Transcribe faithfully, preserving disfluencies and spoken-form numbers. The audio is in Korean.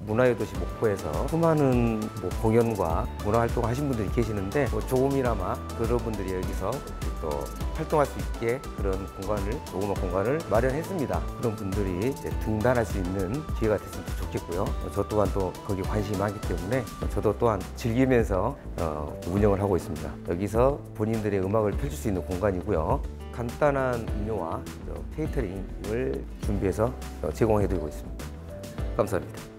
문화의 도시 목포에서 수많은 뭐 공연과 문화활동 하신 분들이 계시는데 뭐 조금이나마 그런 분들이 여기서 또 활동할 수 있게 그런 공간을, 조그만 공간을 마련했습니다. 그런 분들이 이제 등단할 수 있는 기회가 됐으면 좋겠고요. 저 또한 또 거기에 관심이 많기 때문에 저도 또한 즐기면서 어, 운영을 하고 있습니다. 여기서 본인들의 음악을 펼칠 수 있는 공간이고요. 간단한 음료와 케이터링을 준비해서 제공해드리고 있습니다. 감사합니다.